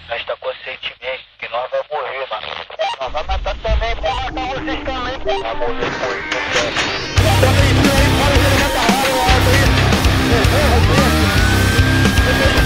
Nós tá conscientemente que nós vamos morrer, mano. Nós vamos matar também, vamos matar vocês também. Vai morrer com isso, Também isso aí, fala que ele vai dar hora, alto aí.